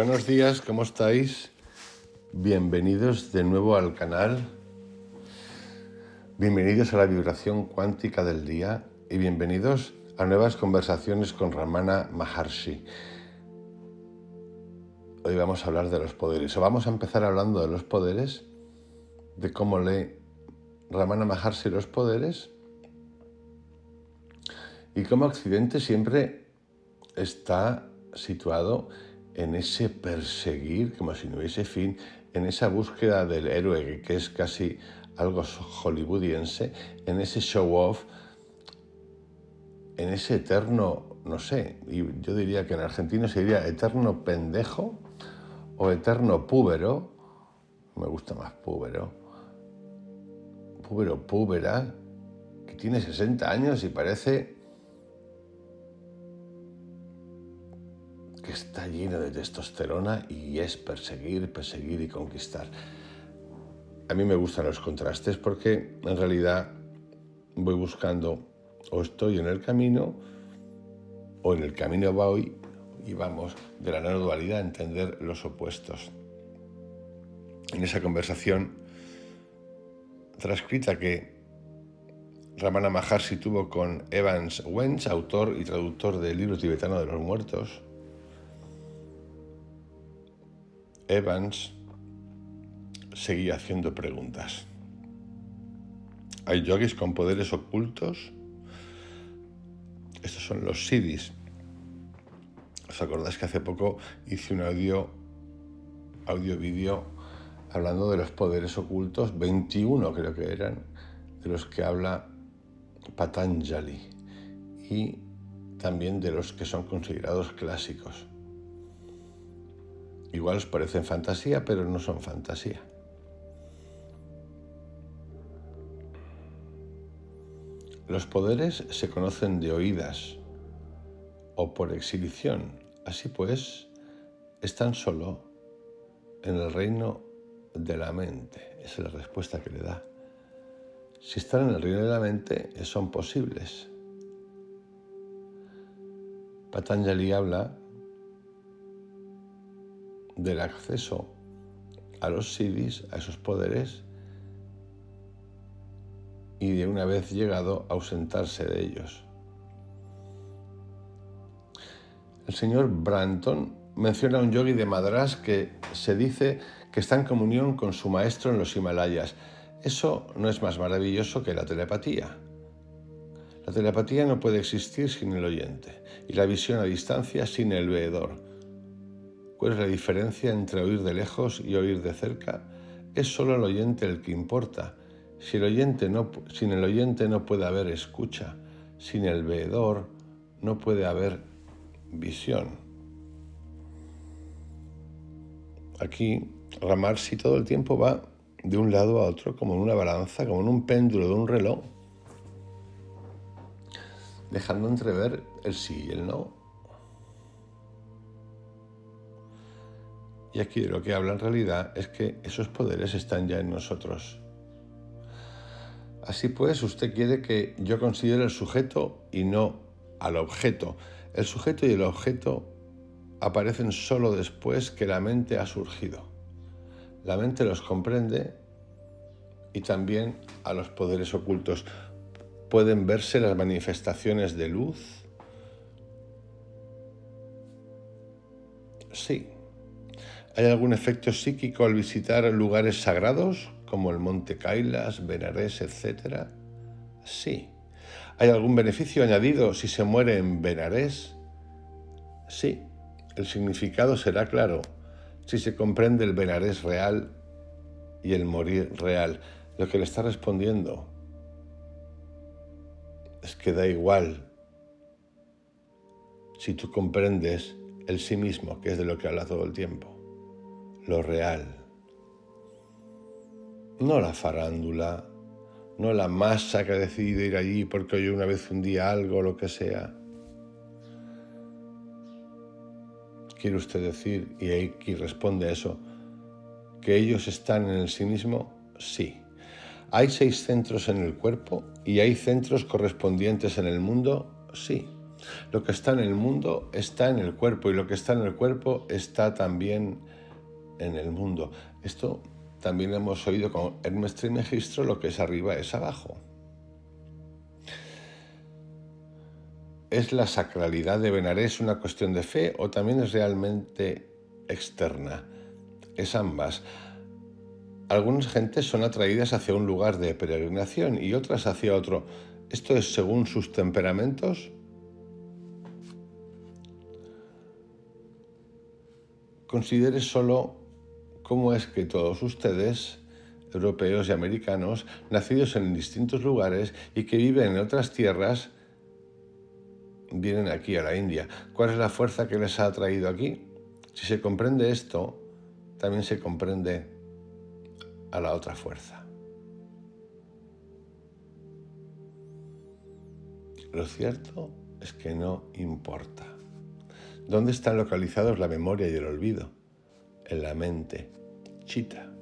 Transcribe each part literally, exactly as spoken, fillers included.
Buenos días, ¿cómo estáis? Bienvenidos de nuevo al canal. Bienvenidos a la vibración cuántica del día y bienvenidos a nuevas conversaciones con Ramana Maharshi. Hoy vamos a hablar de los poderes, o vamos a empezar hablando de los poderes, de cómo lee Ramana Maharshi los poderes y cómo Occidente siempre está situado en ese perseguir, como si no hubiese fin, en esa búsqueda del héroe, que es casi algo hollywoodiense, en ese show-off, en ese eterno, no sé, y yo diría que en argentino se diría eterno pendejo o eterno púbero, me gusta más púbero, púbero púbera, que tiene sesenta años y parece que está lleno de testosterona y es perseguir, perseguir y conquistar. A mí me gustan los contrastes porque en realidad voy buscando o estoy en el camino o en el camino voy y vamos de la no dualidad a entender los opuestos. En esa conversación transcrita que Ramana Maharshi tuvo con Evans Wentz, autor y traductor del libro tibetano de los muertos, Evans seguía haciendo preguntas. ¿Hay yogis con poderes ocultos? Estos son los siddhis. ¿Os acordáis que hace poco hice un audio, audio vídeo hablando de los poderes ocultos? veintiuno creo que eran, de los que habla Patanjali y también de los que son considerados clásicos. Igual os parecen fantasía, pero no son fantasía. Los poderes se conocen de oídas o por exhibición. Así pues, están solo en el reino de la mente. Esa es la respuesta que le da. Si están en el reino de la mente, son posibles. Patanjali habla del acceso a los siddhis, a esos poderes, y de una vez llegado a ausentarse de ellos. El señor Branton menciona a un yogi de Madrás que se dice que está en comunión con su maestro en los Himalayas. Eso no es más maravilloso que la telepatía. La telepatía no puede existir sin el oyente y la visión a distancia sin el veedor. ¿Cuál es la diferencia entre oír de lejos y oír de cerca? Es solo el oyente el que importa. Si el oyente no, sin el oyente no puede haber escucha, sin el veedor no puede haber visión. Aquí Maharshi todo el tiempo va de un lado a otro, como en una balanza, como en un péndulo de un reloj, dejando entrever el sí y el no. Y aquí de lo que habla en realidad es que esos poderes están ya en nosotros. Así pues, usted quiere que yo considere el sujeto y no al objeto. El sujeto y el objeto aparecen solo después que la mente ha surgido. La mente los comprende y también a los poderes ocultos. Pueden verse las manifestaciones de luz. Sí. ¿Hay algún efecto psíquico al visitar lugares sagrados, como el monte Kailas, Benares, etcétera? Sí. ¿Hay algún beneficio añadido si se muere en Benares? Sí. El significado será claro si se comprende el Benares real y el morir real. Lo que le está respondiendo es que da igual si tú comprendes el sí mismo, que es de lo que habla todo el tiempo. Lo real, no la farándula, no la masa que ha decidido ir allí porque oyó una vez un día algo o lo que sea. ¿Quiere usted decir, y aquí responde a eso, que ellos están en el sí mismo? Sí. ¿Hay seis centros en el cuerpo y hay centros correspondientes en el mundo? Sí. Lo que está en el mundo está en el cuerpo y lo que está en el cuerpo está también en el mundo. Esto también hemos oído con Hermes Trismegisto, lo que es arriba es abajo. ¿Es la sacralidad de Benarés una cuestión de fe o también es realmente externa? Es ambas. Algunas gentes son atraídas hacia un lugar de peregrinación y otras hacia otro. ¿Esto es según sus temperamentos? Considere solo cómo es que todos ustedes, europeos y americanos, nacidos en distintos lugares y que viven en otras tierras, vienen aquí a la India. ¿Cuál es la fuerza que les ha atraído aquí? Si se comprende esto, también se comprende a la otra fuerza. Lo cierto es que no importa. ¿Dónde están localizados la memoria y el olvido? En la mente, chitta.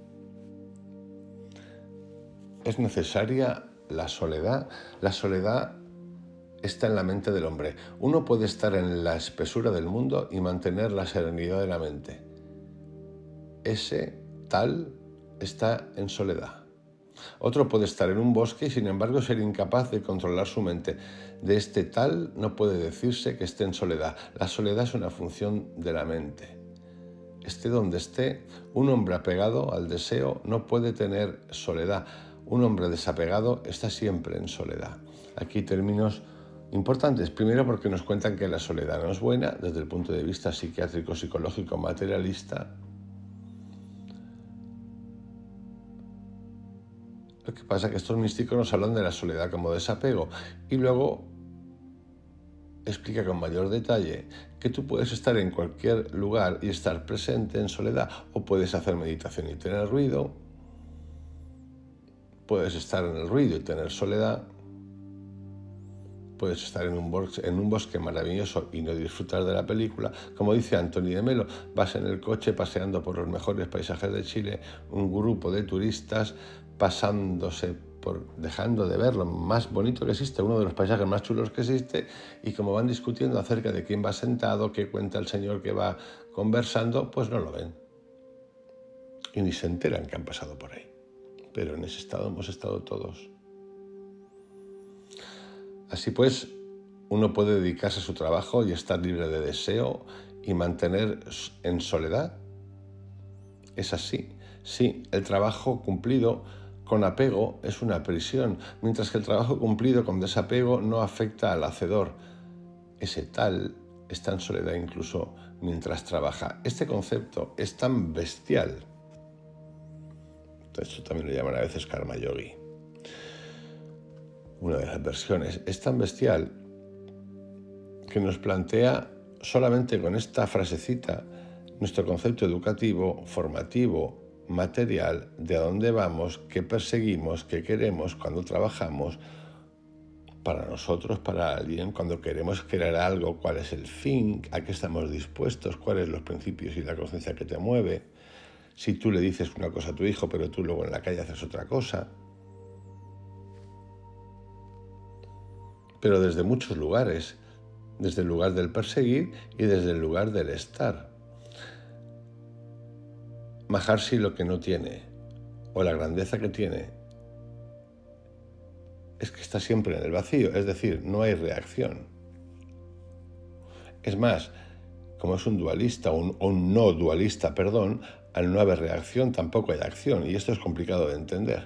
¿Es necesaria la soledad? La soledad está en la mente del hombre. Uno puede estar en la espesura del mundo y mantener la serenidad de la mente. Ese tal está en soledad. Otro puede estar en un bosque y sin embargo ser incapaz de controlar su mente. De este tal no puede decirse que esté en soledad. La soledad es una función de la mente. Esté donde esté, un hombre apegado al deseo no puede tener soledad. Un hombre desapegado está siempre en soledad. Aquí términos importantes. Primero, porque nos cuentan que la soledad no es buena desde el punto de vista psiquiátrico, psicológico, materialista. Lo que pasa es que estos místicos nos hablan de la soledad como desapego y luego explica con mayor detalle que tú puedes estar en cualquier lugar y estar presente en soledad, o puedes hacer meditación y tener ruido, puedes estar en el ruido y tener soledad, puedes estar en un, bosque, en un bosque maravilloso y no disfrutar de la película. Como dice Anthony de Melo, vas en el coche paseando por los mejores paisajes de Chile, un grupo de turistas pasándose por, dejando de ver lo más bonito que existe, uno de los paisajes más chulos que existe, y como van discutiendo acerca de quién va sentado, qué cuenta el señor que va conversando, pues no lo ven. Y ni se enteran que han pasado por ahí. Pero en ese estado hemos estado todos. Así pues, uno puede dedicarse a su trabajo y estar libre de deseo y mantener en soledad. Es así. Sí, el trabajo cumplido con apego es una prisión, mientras que el trabajo cumplido con desapego no afecta al hacedor. Ese tal está en soledad incluso mientras trabaja. Este concepto es tan bestial. Esto también lo llaman a veces karma yogi. Una de las versiones es tan bestial que nos plantea solamente con esta frasecita nuestro concepto educativo, formativo, material, de a dónde vamos, qué perseguimos, qué queremos cuando trabajamos, para nosotros, para alguien, cuando queremos crear algo, cuál es el fin, a qué estamos dispuestos, cuáles son los principios y la conciencia que te mueve. Si tú le dices una cosa a tu hijo, pero tú luego en la calle haces otra cosa. Pero desde muchos lugares, desde el lugar del perseguir y desde el lugar del estar. Maharshi lo que no tiene, o la grandeza que tiene, es que está siempre en el vacío, es decir, no hay reacción. Es más, como es un dualista, o un, un no dualista, perdón, al no haber reacción tampoco hay acción, y esto es complicado de entender.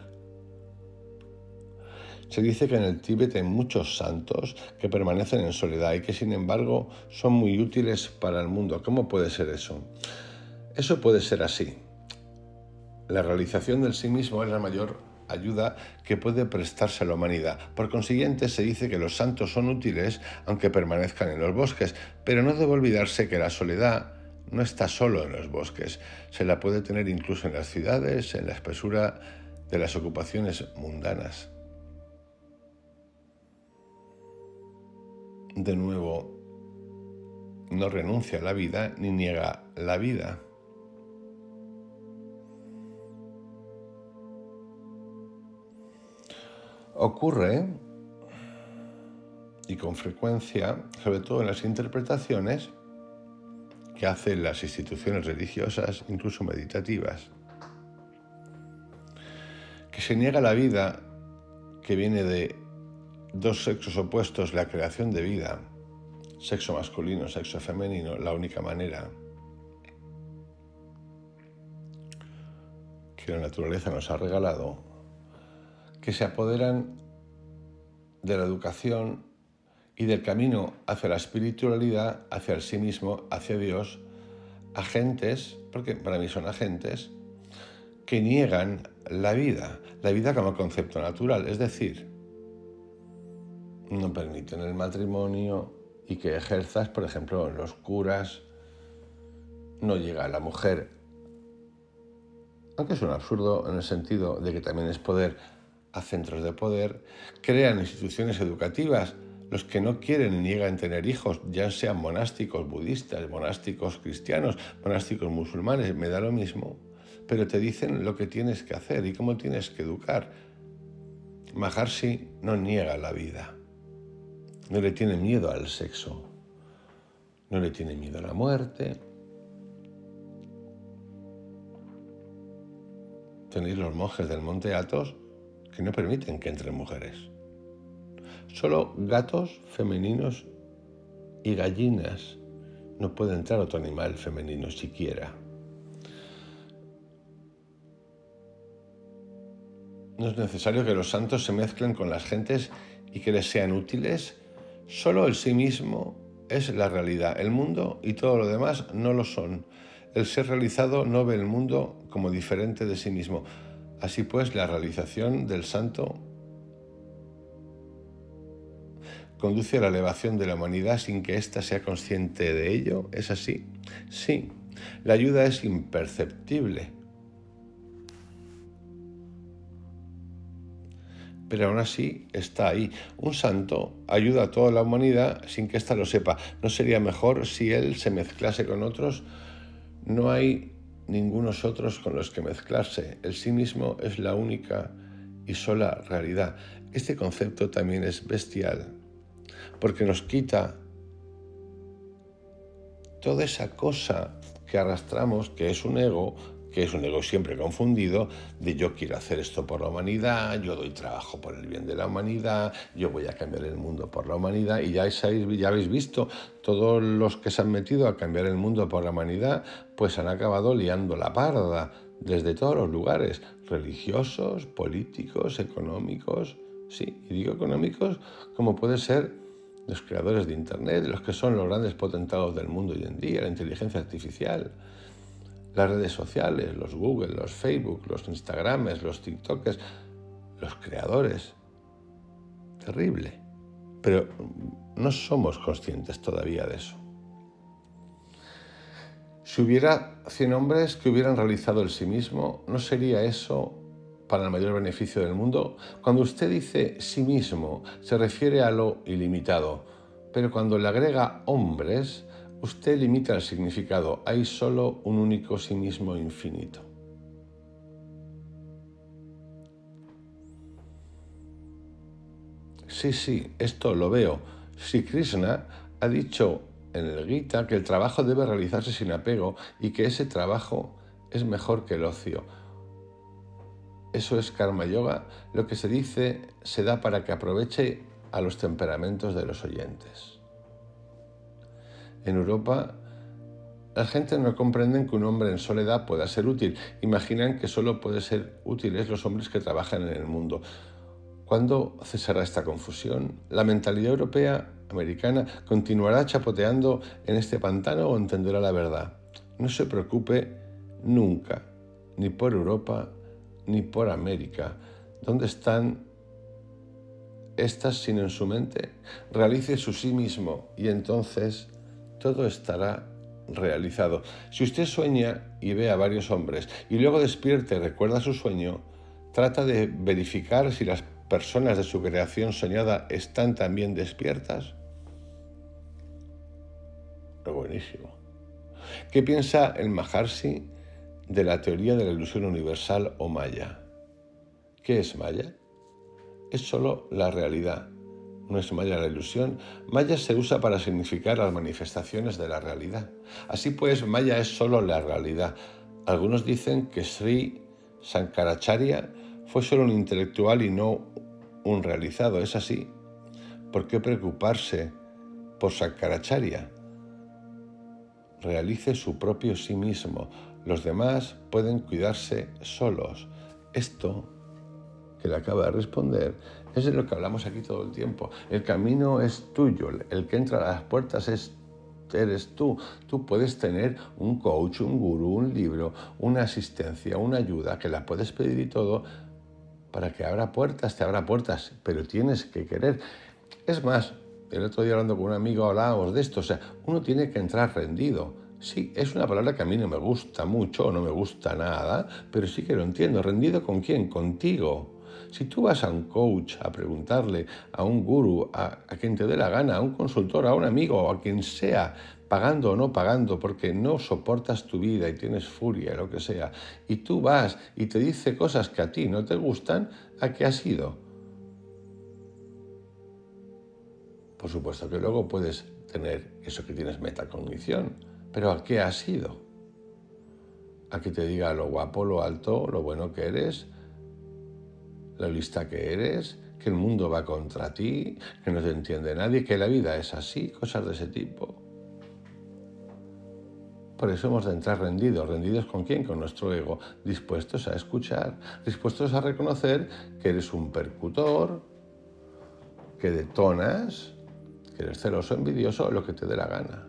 Se dice que en el Tíbet hay muchos santos que permanecen en soledad y que sin embargo son muy útiles para el mundo. ¿Cómo puede ser eso? Eso puede ser así. La realización del sí mismo es la mayor ayuda que puede prestarse a la humanidad. Por consiguiente, se dice que los santos son útiles aunque permanezcan en los bosques, pero no debe olvidarse que la soledad no está solo en los bosques. Se la puede tener incluso en las ciudades, en la espesura de las ocupaciones mundanas. De nuevo, no renuncia a la vida ni niega la vida. Ocurre y con frecuencia, sobre todo en las interpretaciones que hacen las instituciones religiosas, incluso meditativas, que se niega la vida que viene de dos sexos opuestos, la creación de vida, sexo masculino, sexo femenino, la única manera que la naturaleza nos ha regalado, que se apoderan de la educación y del camino hacia la espiritualidad, hacia el sí mismo, hacia Dios, agentes, porque para mí son agentes, que niegan la vida, la vida como concepto natural, es decir, no permiten el matrimonio y que ejerzas, por ejemplo, en los curas, no llega la mujer, aunque es un absurdo en el sentido de que también es poder, a centros de poder, crean instituciones educativas. Los que no quieren ni niegan tener hijos, ya sean monásticos budistas, monásticos cristianos, monásticos musulmanes, me da lo mismo, pero te dicen lo que tienes que hacer y cómo tienes que educar. Maharishi no niega la vida, no le tiene miedo al sexo, no le tiene miedo a la muerte. Tenéis los monjes del Monte Athos que no permiten que entren mujeres. Solo gatos femeninos y gallinas. No puede entrar otro animal femenino siquiera. No es necesario que los santos se mezclen con las gentes y que les sean útiles. Solo el sí mismo es la realidad. El mundo y todo lo demás no lo son. El ser realizado no ve el mundo como diferente de sí mismo. Así pues, la realización del santo conduce a la elevación de la humanidad sin que ésta sea consciente de ello. ¿Es así? Sí. La ayuda es imperceptible. Pero aún así está ahí. Un santo ayuda a toda la humanidad sin que ésta lo sepa. ¿No sería mejor si él se mezclase con otros? No hay ningunos otros con los que mezclarse. El sí mismo es la única y sola realidad. Este concepto también es bestial, porque nos quita toda esa cosa que arrastramos, que es un ego, que es un ego siempre confundido, de yo quiero hacer esto por la humanidad, yo doy trabajo por el bien de la humanidad, yo voy a cambiar el mundo por la humanidad, y ya, sabéis, ya habéis visto, todos los que se han metido a cambiar el mundo por la humanidad, pues han acabado liando la parda, desde todos los lugares, religiosos, políticos, económicos, sí, y digo económicos, como puede ser los creadores de Internet, los que son los grandes potentados del mundo hoy en día, la inteligencia artificial, las redes sociales, los Google, los Facebook, los Instagrames, los TikTokers, los creadores. Terrible. Pero no somos conscientes todavía de eso. Si hubiera cien hombres que hubieran realizado el sí mismo, ¿no sería eso para el mayor beneficio del mundo? Cuando usted dice sí mismo, se refiere a lo ilimitado, pero cuando le agrega hombres, usted limita el significado. Hay solo un único sí mismo infinito. Sí, sí, esto lo veo. Si Krishna ha dicho en el Gita que el trabajo debe realizarse sin apego y que ese trabajo es mejor que el ocio. Eso es Karma Yoga. Lo que se dice se da para que aproveche a los temperamentos de los oyentes. En Europa, la gente no comprende que un hombre en soledad pueda ser útil. Imaginan que solo pueden ser útiles los hombres que trabajan en el mundo. ¿Cuándo cesará esta confusión? ¿La mentalidad europea, americana, continuará chapoteando en este pantano o entenderá la verdad? No se preocupe nunca, ni por Europa, ni por América. ¿Dónde están estas sin en su mente? Realice su sí mismo y entonces todo estará realizado. Si usted sueña y ve a varios hombres y luego despierta y recuerda su sueño, trata de verificar si las personas de su creación soñada están también despiertas. Buenísimo. ¿Qué piensa el Maharishi de la teoría de la ilusión universal o Maya? ¿Qué es Maya? Es solo la realidad. no es maya la ilusión. Maya se usa para significar las manifestaciones de la realidad. Así pues, maya es solo la realidad. Algunos dicen que Sri Shankaracharya fue solo un intelectual y no un realizado. ¿Es así? ¿Por qué preocuparse por Shankaracharya? Realice su propio sí mismo. Los demás pueden cuidarse solos. Esto que le acaba de responder es de lo que hablamos aquí todo el tiempo. El camino es tuyo, el que entra a las puertas es, eres tú. Tú puedes tener un coach, un gurú, un libro, una asistencia, una ayuda, que la puedes pedir y todo, para que abra puertas, te abra puertas, pero tienes que querer. Es más, el otro día hablando con un amigo hablábamos de esto, o sea, uno tiene que entrar rendido. Sí, es una palabra que a mí no me gusta mucho, o no me gusta nada, pero sí que lo entiendo. ¿Rendido con quién? Contigo. Si tú vas a un coach a preguntarle, a un gurú, a, a quien te dé la gana, a un consultor, a un amigo, o a quien sea, pagando o no pagando, porque no soportas tu vida y tienes furia, lo que sea, y tú vas y te dice cosas que a ti no te gustan, ¿a qué has ido? Por supuesto que luego puedes tener eso que tienes metacognición, pero ¿a qué has ido? ¿A que te diga lo guapo, lo alto, lo bueno que eres, lo lista que eres, que el mundo va contra ti, que no te entiende nadie, que la vida es así, cosas de ese tipo? Por eso hemos de entrar rendidos. ¿Rendidos con quién? Con nuestro ego, dispuestos a escuchar, dispuestos a reconocer que eres un percutor, que detonas, que eres celoso, envidioso, lo que te dé la gana.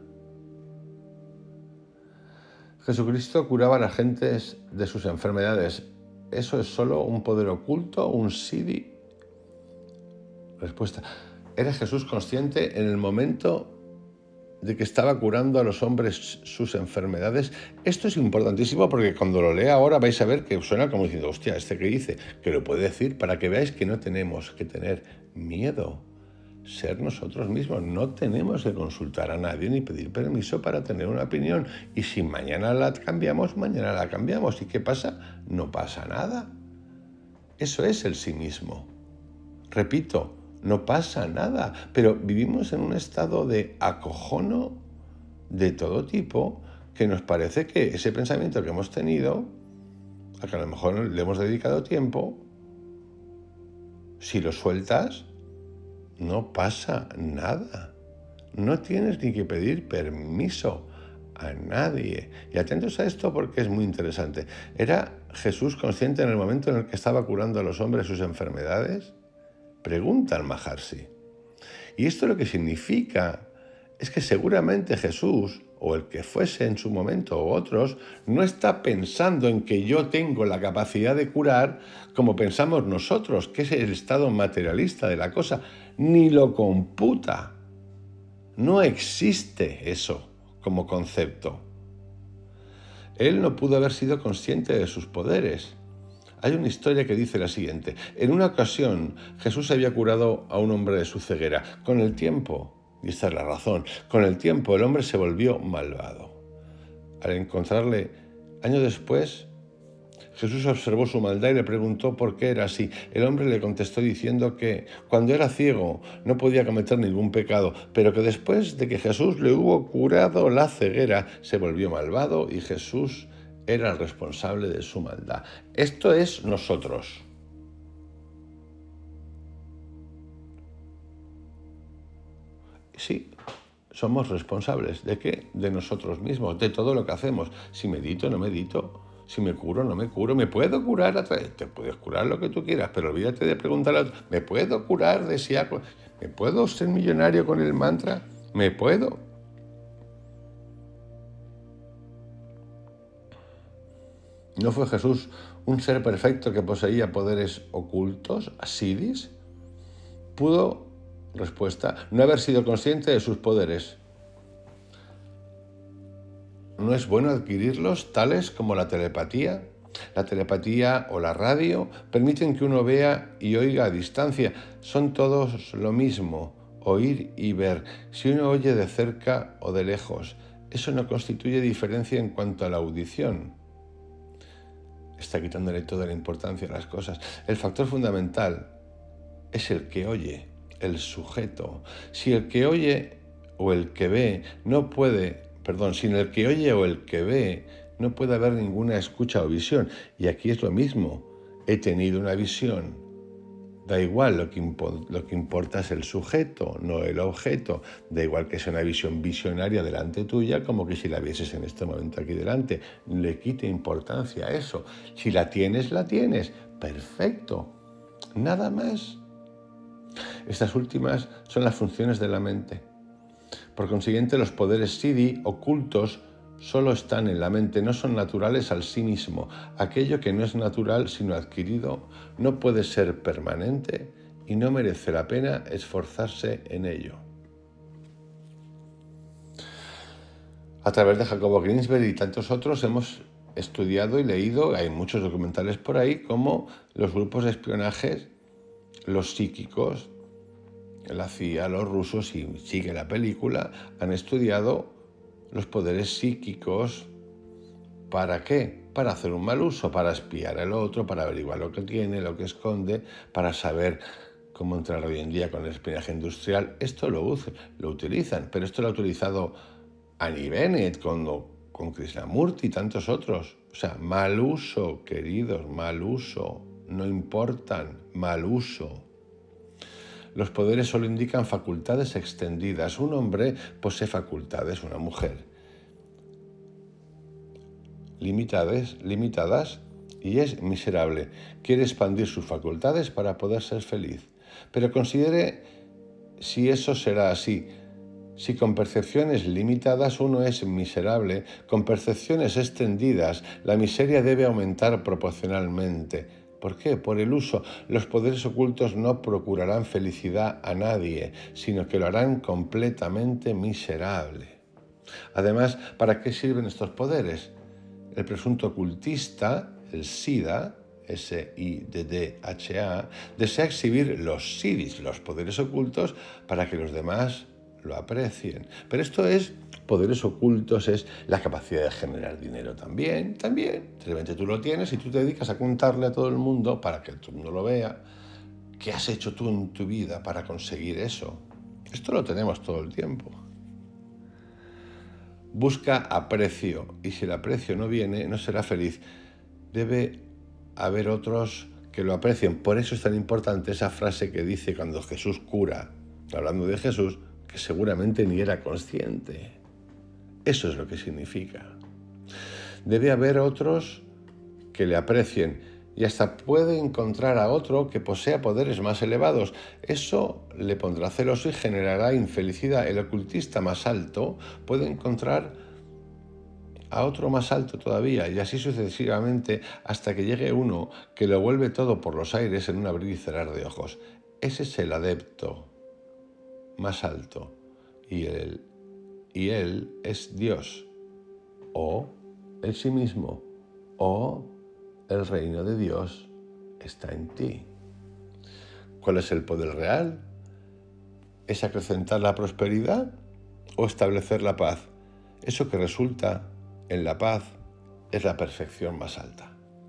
Jesucristo curaba a las gentes de sus enfermedades. ¿Eso es solo un poder oculto, un siddhi? Respuesta. ¿Era Jesús consciente en el momento de que estaba curando a los hombres sus enfermedades? Esto es importantísimo porque cuando lo lea ahora vais a ver que suena como diciendo, hostia, ¿este qué dice? Que lo puede decir para que veáis que no tenemos que tener miedo. Ser nosotros mismos, no tenemos que consultar a nadie ni pedir permiso para tener una opinión, y si mañana la cambiamos, mañana la cambiamos. ¿Y qué pasa? No pasa nada. Eso es el sí mismo. Repito, no pasa nada, pero vivimos en un estado de acojono de todo tipo, que nos parece que ese pensamiento que hemos tenido, a que a lo mejor le hemos dedicado tiempo, si lo sueltas, no pasa nada. No tienes ni que pedir permiso a nadie. Y atentos a esto porque es muy interesante. ¿Era Jesús consciente en el momento en el que estaba curando a los hombres sus enfermedades? Pregunta al Maharshi. Y esto lo que significa es que seguramente Jesús, o el que fuese en su momento, o otros, no está pensando en que yo tengo la capacidad de curar como pensamos nosotros, que es el estado materialista de la cosa, ni lo computa. No existe eso como concepto. Él no pudo haber sido consciente de sus poderes. Hay una historia que dice la siguiente. En una ocasión, Jesús había curado a un hombre de su ceguera. Con el tiempo, y esta es la razón, con el tiempo el hombre se volvió malvado. Al encontrarle años después, Jesús observó su maldad y le preguntó por qué era así. El hombre le contestó diciendo que cuando era ciego no podía cometer ningún pecado, pero que después de que Jesús le hubo curado la ceguera, se volvió malvado y Jesús era el responsable de su maldad. Esto es nosotros. Sí, somos responsables. ¿De qué? De nosotros mismos, de todo lo que hacemos. Si medito, no medito. Si me curo, no me curo. ¿Me puedo curar a través? Te puedes curar lo que tú quieras, pero olvídate de preguntar a otro. ¿Me puedo curar de si hago? ¿Me puedo ser millonario con el mantra? ¿Me puedo? ¿No fue Jesús un ser perfecto que poseía poderes ocultos, siddhis? ¿Pudo, respuesta, no haber sido consciente de sus poderes? ¿No es bueno adquirirlos, tales como la telepatía? La telepatía o la radio permiten que uno vea y oiga a distancia. Son todos lo mismo, oír y ver. Si uno oye de cerca o de lejos, eso no constituye diferencia en cuanto a la audición. Está quitándole toda la importancia a las cosas. El factor fundamental es el que oye. el sujeto. Si el que oye o el que ve no puede, perdón, sin el que oye o el que ve no puede haber ninguna escucha o visión. Y aquí es lo mismo. He tenido una visión. Da igual, lo que, impo lo que importa es el sujeto, no el objeto. Da igual que sea una visión visionaria delante tuya, como que si la vieses en este momento aquí delante. Le quite importancia a eso. Si la tienes, la tienes. Perfecto. Nada más. Estas últimas son las funciones de la mente. Por consiguiente, los poderes siddhi ocultos solo están en la mente, no son naturales al sí mismo. Aquello que no es natural sino adquirido no puede ser permanente y no merece la pena esforzarse en ello. A través de Jacobo Greensberg y tantos otros hemos estudiado y leído, hay muchos documentales por ahí, como los grupos de espionaje, los psíquicos, la C I A, los rusos, y sigue la película, han estudiado los poderes psíquicos. ¿Para qué? Para hacer un mal uso, para espiar al otro, para averiguar lo que tiene, lo que esconde, para saber cómo entrar hoy en día con el espionaje industrial. Esto lo, usan, lo utilizan, pero esto lo ha utilizado Annie Bennett con, con Krishnamurti y tantos otros. O sea, mal uso, queridos, mal uso. No importan, mal uso. Los poderes solo indican facultades extendidas. Un hombre posee facultades, una mujer limitadas, limitadas y es miserable. Quiere expandir sus facultades para poder ser feliz. Pero considere si eso será así. Si con percepciones limitadas uno es miserable, con percepciones extendidas la miseria debe aumentar proporcionalmente. ¿Por qué? Por el uso. Los poderes ocultos no procurarán felicidad a nadie, sino que lo harán completamente miserable. Además, ¿para qué sirven estos poderes? El presunto ocultista, el SIDA, S I D D H A, desea exhibir los siddhis, los poderes ocultos, para que los demás lo aprecien. Pero esto es, poderes ocultos es la capacidad de generar dinero también, también. De repente tú lo tienes y tú te dedicas a contarle a todo el mundo, para que todo el mundo lo vea, qué has hecho tú en tu vida para conseguir eso. Esto lo tenemos todo el tiempo. Busca aprecio, y si el aprecio no viene, no será feliz. Debe haber otros que lo aprecien. Por eso es tan importante esa frase que dice cuando Jesús cura, hablando de Jesús, que seguramente ni era consciente. Eso es lo que significa. Debe haber otros que le aprecien y hasta puede encontrar a otro que posea poderes más elevados. Eso le pondrá celoso y generará infelicidad. El ocultista más alto puede encontrar a otro más alto todavía y así sucesivamente hasta que llegue uno que lo vuelve todo por los aires en un abrir y cerrar de ojos. Ese es el adepto más alto y él, y él es Dios o el sí mismo o el reino de Dios está en ti. ¿Cuál es el poder real? ¿Es acrecentar la prosperidad o establecer la paz? Eso que resulta en la paz es la perfección más alta.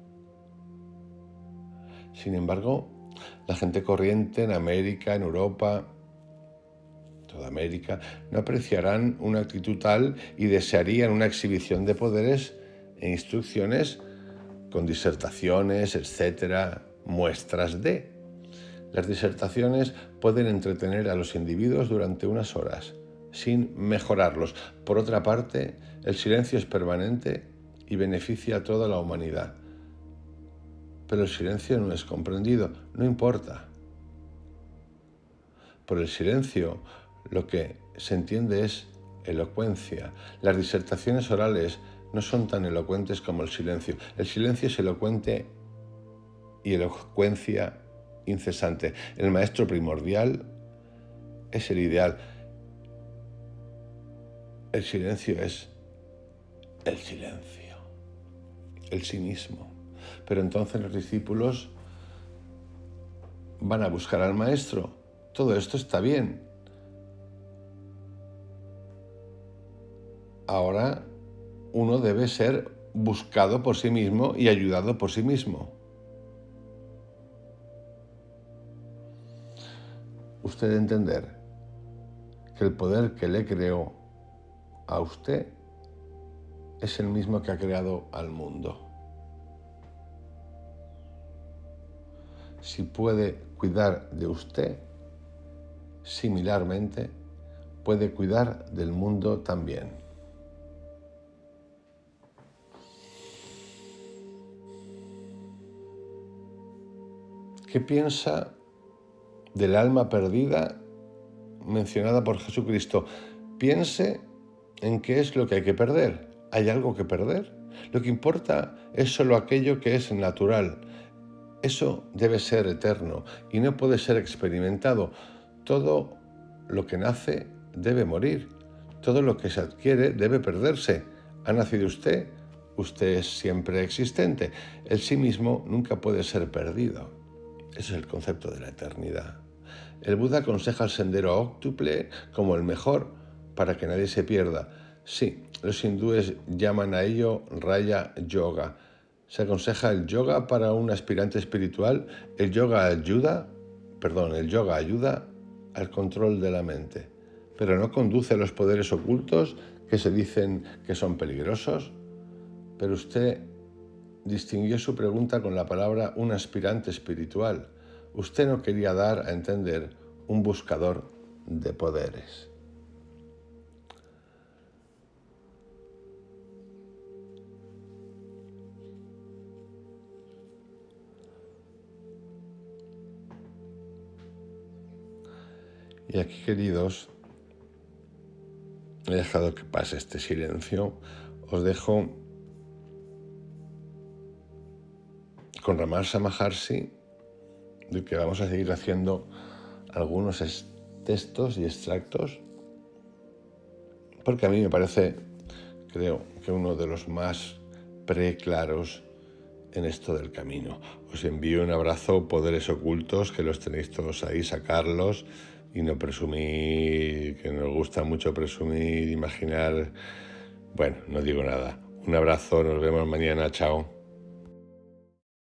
Sin embargo, la gente corriente en América, en Europa, toda América, no apreciarán una actitud tal y desearían una exhibición de poderes e instrucciones con disertaciones, etcétera, muestras de. Las disertaciones pueden entretener a los individuos durante unas horas, sin mejorarlos. Por otra parte, el silencio es permanente y beneficia a toda la humanidad. Pero el silencio no es comprendido, no importa. Por el silencio, lo que se entiende es elocuencia. Las disertaciones orales no son tan elocuentes como el silencio. El silencio es elocuente y elocuencia incesante. El maestro primordial es el ideal. El silencio es el silencio, el sí mismo. Pero entonces los discípulos van a buscar al maestro. Todo esto está bien. Ahora uno debe ser buscado por sí mismo y ayudado por sí mismo. usted entender que el poder que le creó a usted es el mismo que ha creado al mundo. Si puede cuidar de usted, similarmente, puede cuidar del mundo también. ¿Qué piensa del alma perdida mencionada por Jesucristo? Piense en qué es lo que hay que perder. ¿Hay algo que perder? Lo que importa es solo aquello que es natural. Eso debe ser eterno y no puede ser experimentado. Todo lo que nace debe morir. Todo lo que se adquiere debe perderse. ¿Ha nacido usted? Usted es siempre existente. El sí mismo nunca puede ser perdido. Ese es el concepto de la eternidad. El Buda aconseja el sendero óctuple como el mejor para que nadie se pierda. Sí, los hindúes llaman a ello Raya Yoga. Se aconseja el yoga para un aspirante espiritual. El yoga ayuda, perdón, el yoga ayuda al control de la mente, pero no conduce a los poderes ocultos que se dicen que son peligrosos. Pero usted distinguió su pregunta con la palabra un aspirante espiritual. Usted no quería dar a entender un buscador de poderes. Y aquí, queridos, he dejado que pase este silencio. Os dejo con Ramana Maharshi, de que vamos a seguir haciendo algunos textos y extractos, porque a mí me parece, creo, que uno de los más preclaros en esto del camino. Os envío un abrazo, poderes ocultos, que los tenéis todos ahí, sacarlos y no presumir, que nos gusta mucho presumir, imaginar. Bueno, no digo nada. Un abrazo, nos vemos mañana, chao.